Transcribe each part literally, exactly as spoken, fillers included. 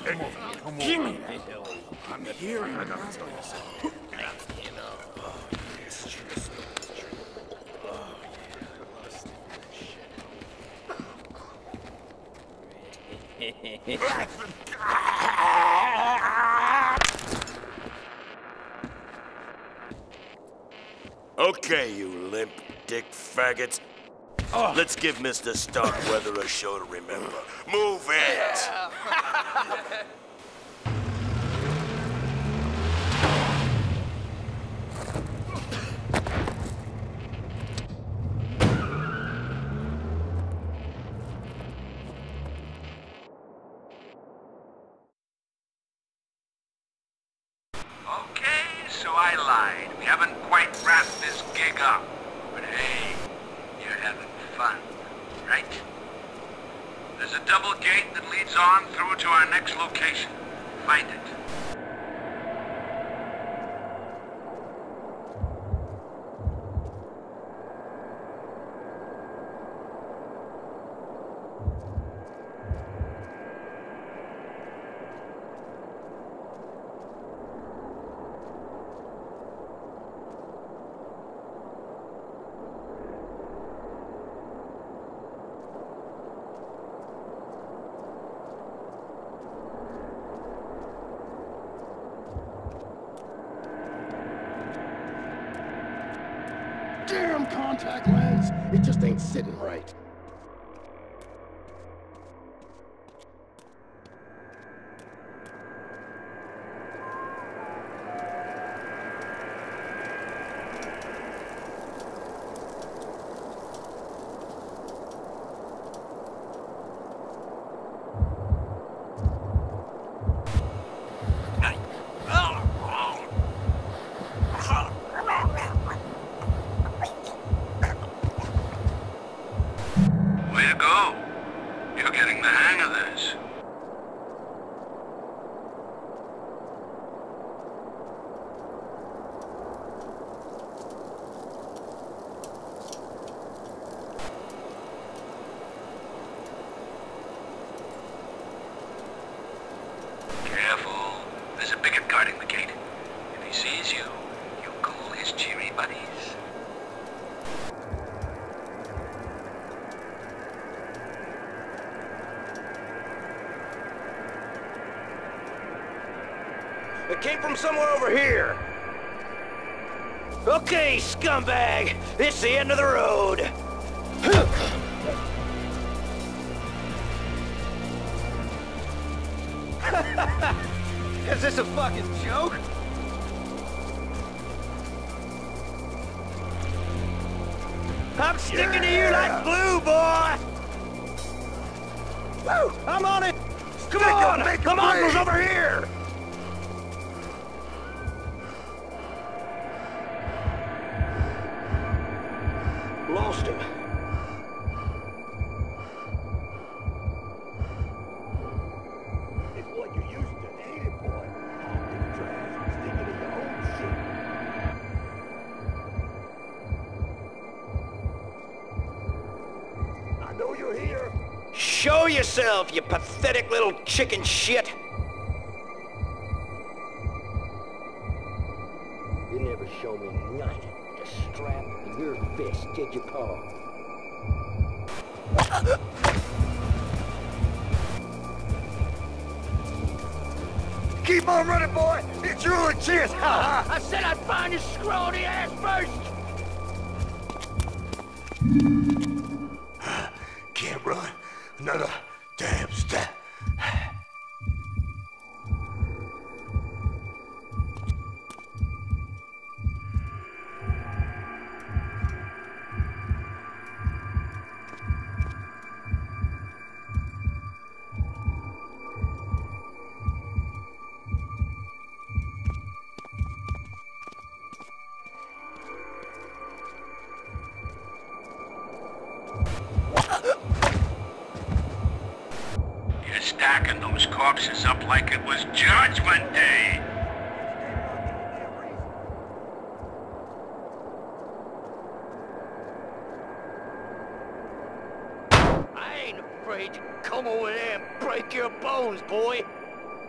Come on, come on. Give me that. I'm here. I gotta tell you something. You know. Oh, it's true. It's true. Oh, yeah. Okay, you limp dick faggots. Oh. Let's give Mister Starkweather a show to remember. Move it! Yeah. Okay, so I lied. We haven't quite wrapped this gig up. But hey, you're having fun, right? There's a double gate that leads on through to our next location. Find it. Damn contact lens! It just ain't sitting right. It came from somewhere over here. Okay, scumbag. It's the end of the road. Is this a fucking joke? I'm sticking yeah. to you like glue, boy! Woo! I'm on it! Come Stick on! Em, The mongrel's over here! Lost him. It's what you used to, ain't it, boy? Hop in the trash, stick it in your own shit. I know you're here. Show yourself, you pathetic little chicken shit! You never show me nothing. The strap of your fist, did you, Paul? Keep on running, boy! It's your only chance! Ha ha! I said I'd find his scrawny ass first! Can't run. Another damn step. Stacking those corpses up like it was Judgment Day. I ain't afraid to come over there and break your bones, boy.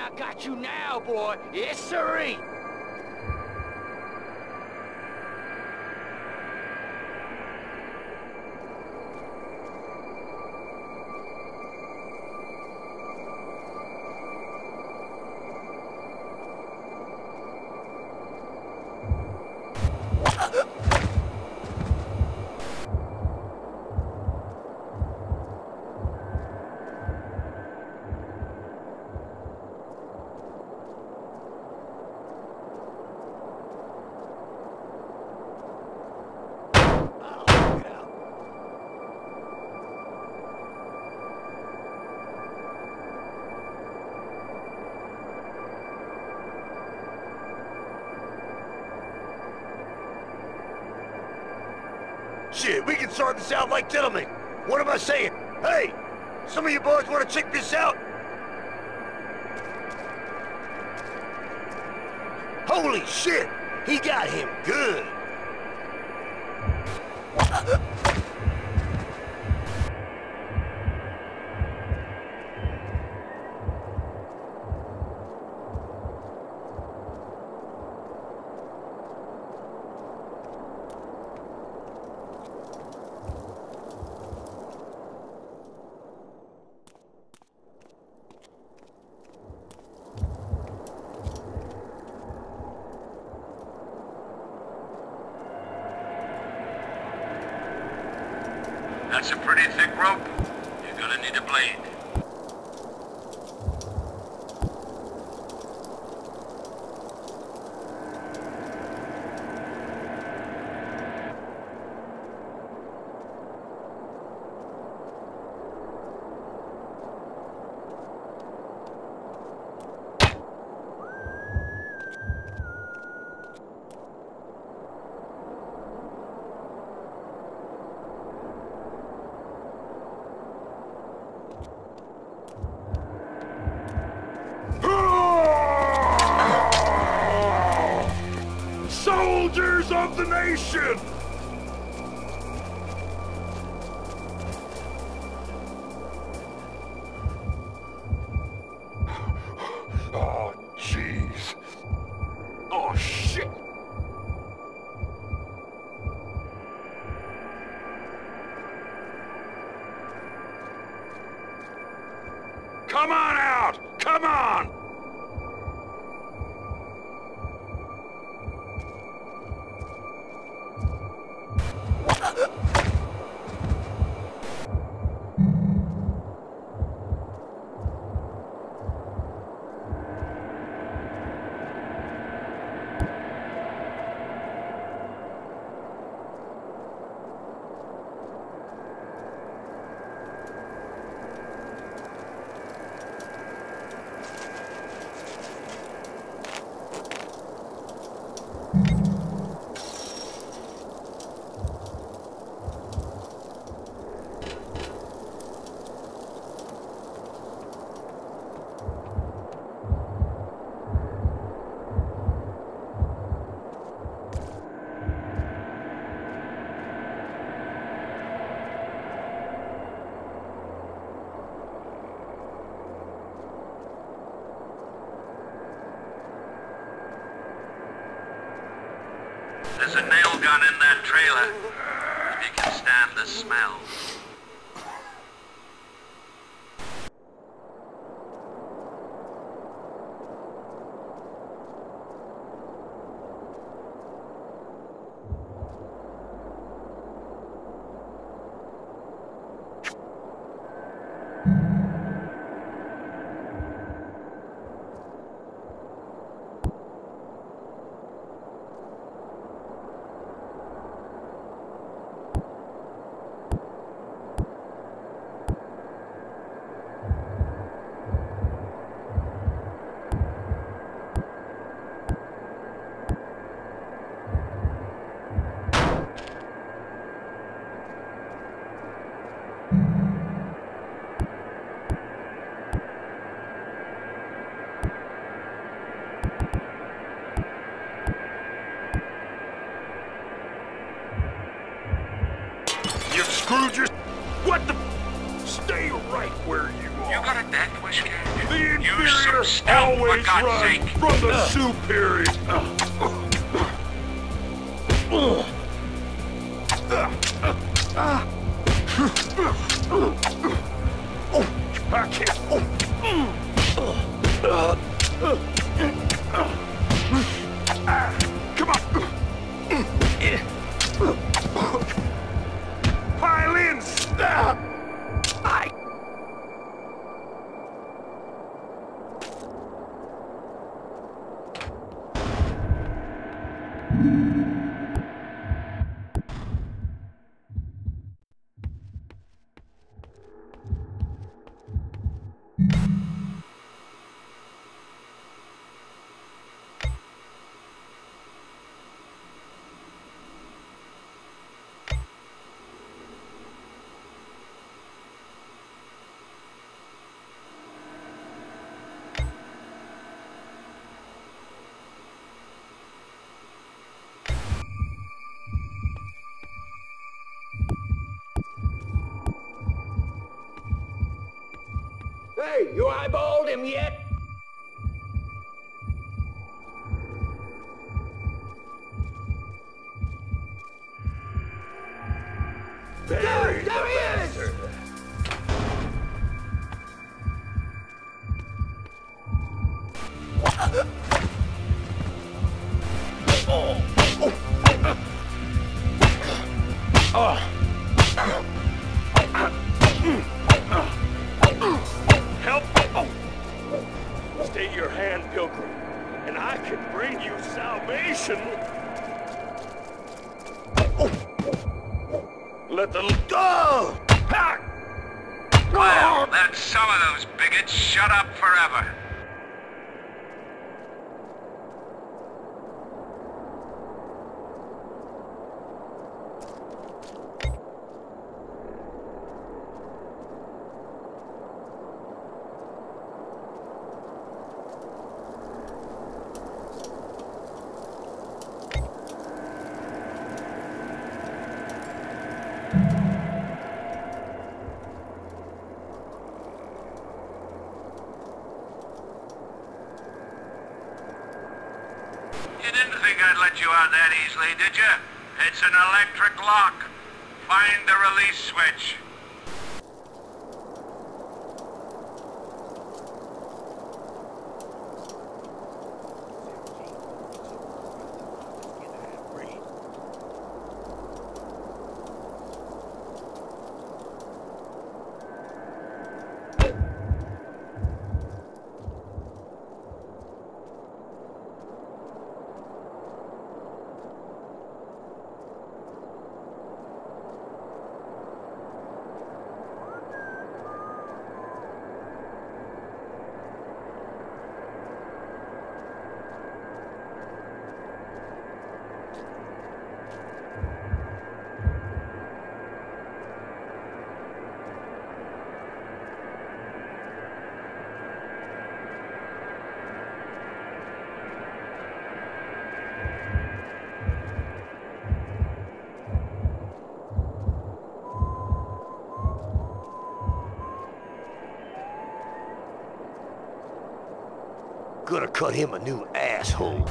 I got you now, boy. Yes, sirree. Shit, we can sort this out like gentlemen. What am I saying? Hey, some of you boys want to check this out? Holy shit, he got him good. That's a pretty thick rope. You're gonna need a blade. Soldiers of the nation! Oh, jeez. Oh, shit! Come on out! Come on! There's a nail gun in that trailer, if you can stand the smell. Scrooge, what the? Stay right where you You got a death wish, kid? The Use some inferior stealth, for always God's run sake. from the superior. I can't. Come on. Pile in. I. Hey, you eyeballed him yet? There, there he is! Help! Oh. Stay your hand, Pilgrim, and I can bring you salvation. Oh. Let the go. Ha! Well, let some of those bigots shut up forever. You didn't think I'd let you out that easily, did you? It's an electric lock. Find the release switch. Gonna cut him a new asshole.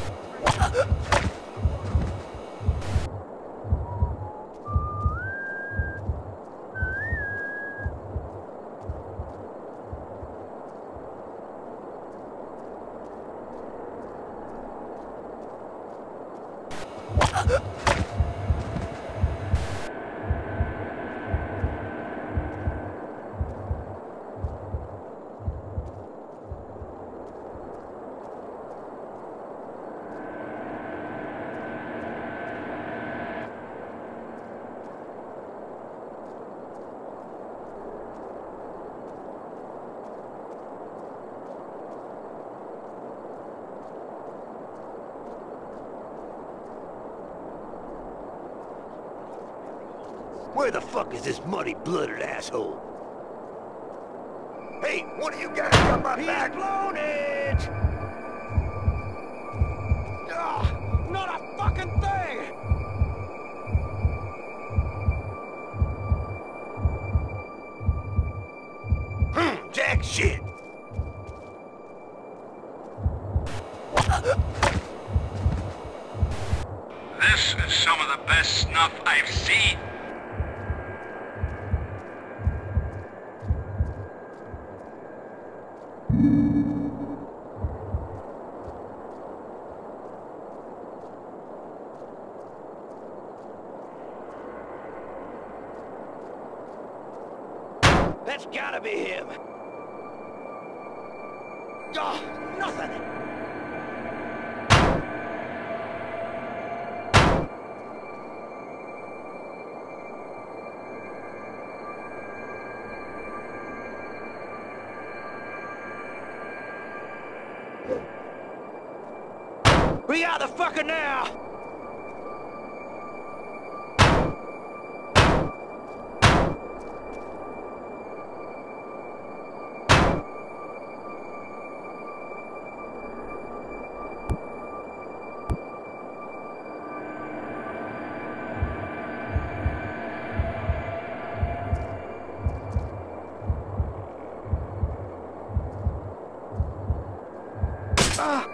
Where the fuck is this muddy-blooded asshole? Hey, one of you guys got my He's back? blown it! Ugh, not a fucking thing! Hmm, jack shit. This is some of the best snuff I've seen. That's gotta be him. Oh, nothing. We got the fucker now! Ah!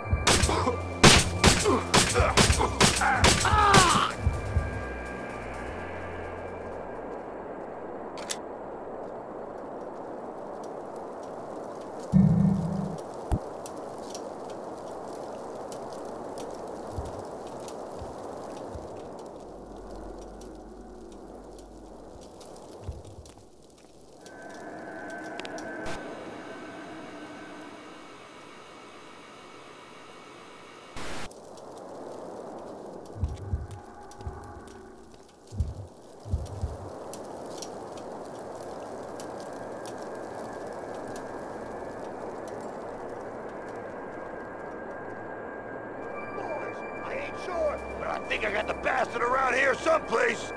Sure, but I think I got the bastard around here someplace.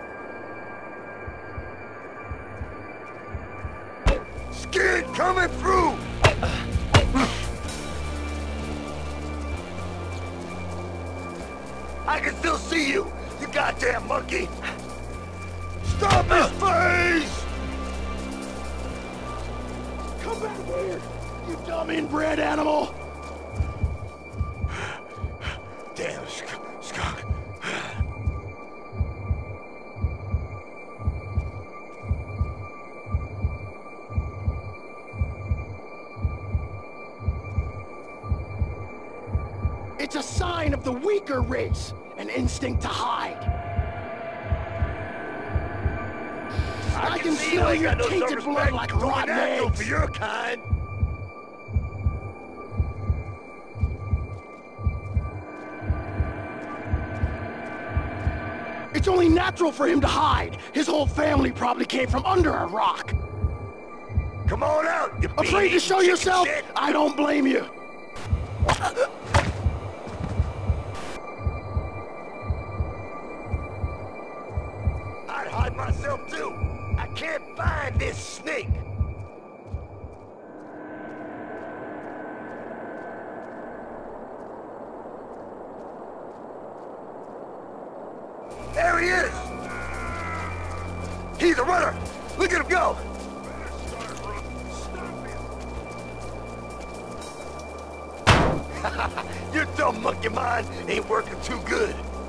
Skid coming through! I can still see you, you goddamn monkey! Stop his face! Come back here, you dumb inbred animal! Damn sk skunk. It's a sign of the weaker race, an instinct to hide. I, I can see smell you your got no tainted blood like rotten eggs. For your kind. It's only natural for him to hide. His whole family probably came from under a rock. Come on out, you Afraid to show yourself? Shit. I don't blame you. I'd hide myself too. I can't find this snake. There he is! He's a runner! Look at him go! Your dumb monkey mind ain't working too good.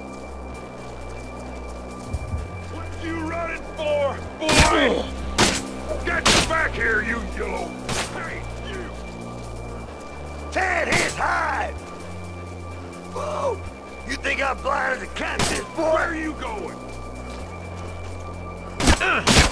What you running for, boy? Get back here, you yellow! Hey, you! Tan his hide! Whoa! You think I'm blind as a catfish, boy? Where are you going? Uh.